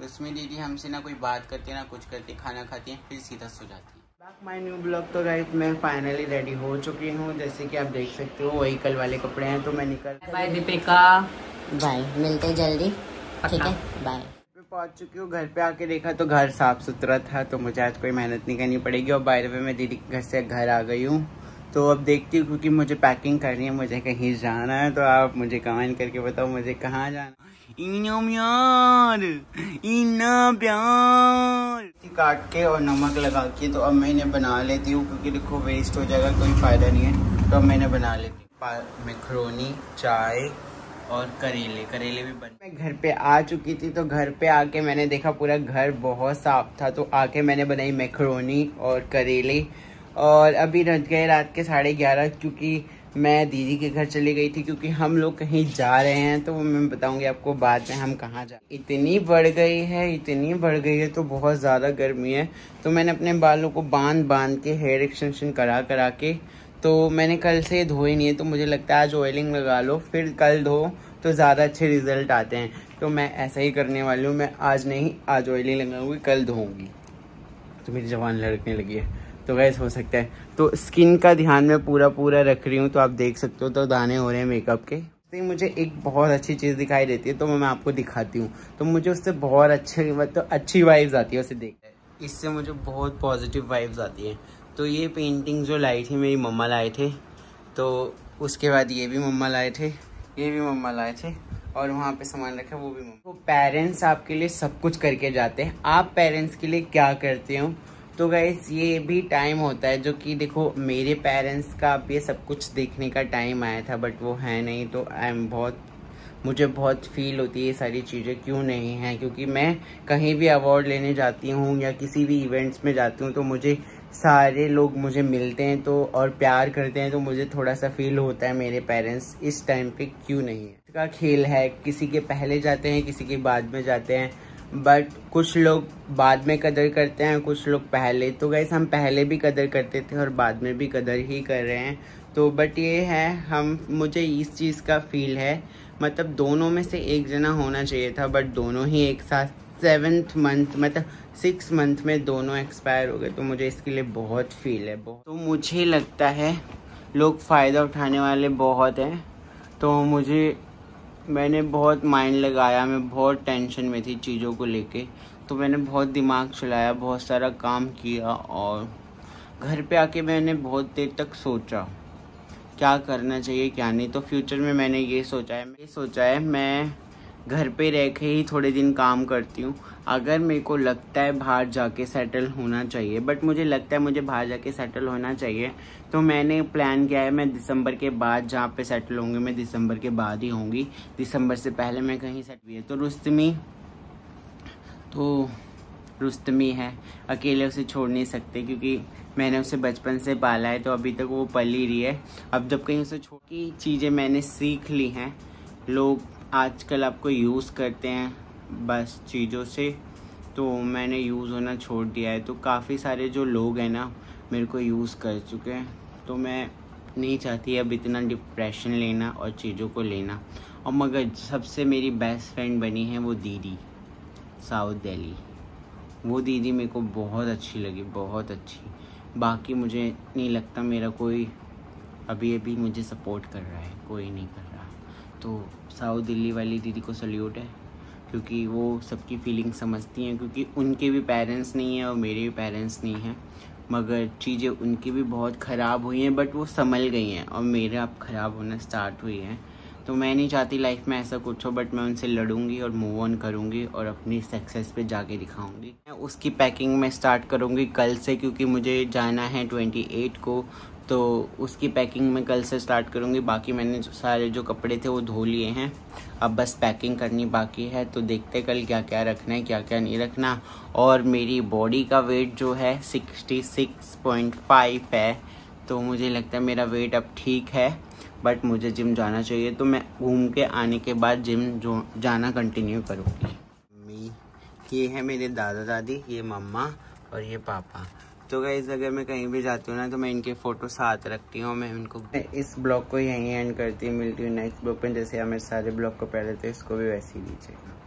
तो उसमें दीदी हमसे ना कोई बात करती है ना कुछ करती, खाना खाती है फिर सीधा सो जाती है। Back my new blog. तो गाइस मैं फाइनली रेडी हो चुकी हूँ, जैसे कि आप देख सकते हो वही कल वाले कपड़े हैं। तो मैं निकल, बाय दीपिका, बाय, मिलते जल्दी, ठीक है, बाय। पहुंच चुकी हूँ। घर पे आके देखा तो घर साफ सुथरा था, तो मुझे आज कोई मेहनत नहीं करनी पड़ेगी। और बाय द वे मैं दीदी के घर से घर आ गई हूँ। तो अब देखती हूँ, क्योंकि मुझे पैकिंग करनी है, मुझे कहीं जाना है। तो आप मुझे कमेंट करके बताओ मुझे कहाँ जाना। इना प्यार काट के और नमक लगा के तो अब मैं इन्हें बना लेती हूँ, क्योंकि देखो वेस्ट हो जाएगा, कोई फायदा नहीं है। तो अब मैं इन्हें बना लेती हूँ। मैक्रोनी, चाय और करेले भी बन। मैं घर पे आ चुकी थी, तो घर पे आके मैंने देखा पूरा घर बहुत साफ था, तो आके मैंने बनाई मैक्रोनी और करेले। और अभी रह गए रात के 11:30, क्योंकि मैं दीदी के घर चली गई थी, क्योंकि हम लोग कहीं जा रहे हैं। तो मैं बताऊंगी आपको बाद में हम कहाँ जा। इतनी बढ़ गई है तो बहुत ज़्यादा गर्मी है। तो मैंने अपने बालों को बांध के हेयर एक्सटेंशन करा के, तो मैंने कल से धोए नहीं है। तो मुझे लगता है आज ऑयलिंग लगा लो, फिर कल धो तो ज़्यादा अच्छे रिजल्ट आते हैं। तो मैं ऐसा ही करने वाली हूँ। मैं आज नहीं, आज ऑयलिंग लगाऊंगी, कल धोऊंगी। तो मेरी जवान लड़कने लगी है, तो गैस हो सकता है। तो स्किन का ध्यान मैं पूरा रख रही हूँ। तो आप देख सकते हो, तो दाने हो रहे हैं मेकअप के। तो मुझे एक बहुत अच्छी चीज़ दिखाई देती है, तो मैं आपको दिखाती हूँ। तो मुझे उससे बहुत अच्छी वाइब्स आती है उसे देख। इससे मुझे बहुत पॉजिटिव वाइब्स आती है। तो ये पेंटिंग जो लाई थी मेरी मम्मा लाए थे, तो उसके बाद ये भी मम्मा लाए थे, और वहाँ पे सामान रखा वो भी मम्मा। तो पेरेंट्स आपके लिए सब कुछ करके जाते हैं, आप पेरेंट्स के लिए क्या करते हो? तो गाइस ये भी टाइम होता है, जो कि देखो मेरे पेरेंट्स का अब ये सब कुछ देखने का टाइम आया था, बट वो है नहीं। तो मुझे बहुत फील होती है ये सारी चीज़ें क्यों नहीं है, क्योंकि मैं कहीं भी अवार्ड लेने जाती हूँ या किसी भी इवेंट्स में जाती हूँ, तो मुझे सारे लोग मुझे मिलते हैं तो और प्यार करते हैं। तो मुझे थोड़ा सा फील होता है मेरे पेरेंट्स इस टाइम पे क्यों नहीं है। इसका खेल है, किसी के पहले जाते हैं, किसी के बाद में जाते हैं, बट कुछ लोग बाद में कदर करते हैं, कुछ लोग पहले। तो गाइस हम पहले भी कदर करते थे और बाद में भी कदर ही कर रहे हैं। तो बट ये है, मुझे इस चीज़ का फील है, मतलब दोनों में से एक जना होना चाहिए था, बट दोनों ही एक साथ 7th मंथ मतलब 6 मंथ में दोनों एक्सपायर हो गए। तो मुझे इसके लिए बहुत फील है। तो मुझे लगता है लोग फ़ायदा उठाने वाले बहुत हैं। तो मैंने बहुत माइंड लगाया, मैं बहुत टेंशन में थी चीज़ों को लेके। तो मैंने बहुत दिमाग चलाया, बहुत सारा काम किया, और घर पे आके मैंने बहुत देर तक सोचा क्या करना चाहिए क्या नहीं। तो फ्यूचर में मैंने ये सोचा है मैं घर पे रह के ही थोड़े दिन काम करती हूँ। अगर मेरे को लगता है बाहर जाके सेटल होना चाहिए, बट मुझे लगता है मुझे बाहर जाके सेटल होना चाहिए, तो मैंने प्लान किया है मैं दिसंबर के बाद जहाँ पे सेटल होंगे, मैं दिसंबर के बाद ही होंगी। दिसंबर से पहले मैं कहीं सेटल हुई है। तो रुस्तमी है, अकेले उसे छोड़ नहीं सकते, क्योंकि मैंने उसे बचपन से पाला है। तो अभी तक वो पल ही रही है। अब जब कहीं उसे छोड़ की चीज़ें मैंने सीख ली हैं। लोग आजकल आपको यूज़ करते हैं बस चीज़ों से, तो मैंने यूज़ होना छोड़ दिया है। तो काफ़ी सारे जो लोग हैं ना मेरे को यूज़ कर चुके हैं। तो मैं नहीं चाहती अब इतना डिप्रेशन लेना और चीज़ों को लेना। और मगर सबसे मेरी बेस्ट फ्रेंड बनी है वो दीदी, साउथ दिल्ली। वो दीदी मेरे को बहुत अच्छी लगी, बहुत अच्छी। बाकी मुझे नहीं लगता मेरा कोई अभी मुझे सपोर्ट कर रहा है, कोई नहीं कर रहा। तो साउथ दिल्ली वाली दीदी को सल्यूट है, क्योंकि वो सबकी फीलिंग समझती हैं, क्योंकि उनके भी पेरेंट्स नहीं हैं और मेरे भी पेरेंट्स नहीं हैं। मगर चीज़ें उनकी भी बहुत ख़राब हुई हैं, बट वो संभल गई हैं, और मेरे अब ख़राब होना स्टार्ट हुई हैं। तो मैं नहीं चाहती लाइफ में ऐसा कुछ हो, बट मैं उनसे लड़ूंगी और मूव ऑन करूंगी और अपनी सक्सेस पे जाके दिखाऊंगी। मैं उसकी पैकिंग में स्टार्ट करूंगी कल से, क्योंकि मुझे जाना है 28 को। तो उसकी पैकिंग में कल से स्टार्ट करूंगी। बाकी मैंने सारे जो कपड़े थे वो धो लिए हैं, अब बस पैकिंग करनी बाकी है। तो देखते कल क्या क्या रखना है, क्या क्या नहीं रखना। और मेरी बॉडी का वेट जो है 66.5 है। तो मुझे लगता है मेरा वेट अब ठीक है, बट मुझे जिम जाना चाहिए। तो मैं घूम के आने के बाद जिम जाना कंटिन्यू करूँगी। ये है मेरे दादा दादी, ये मम्मा और ये पापा। तो गाइस अगर मैं कहीं भी जाती हूँ ना, तो मैं इनके फ़ोटो साथ रखती हूँ। मैं इस ब्लॉग को यहीं एंड करती हूँ। मिलती हूँ नेक्स्ट ब्लॉग पे। जैसे हमें सारे ब्लॉग को पहले थे, इसको भी वैसे ही लीजिएगा।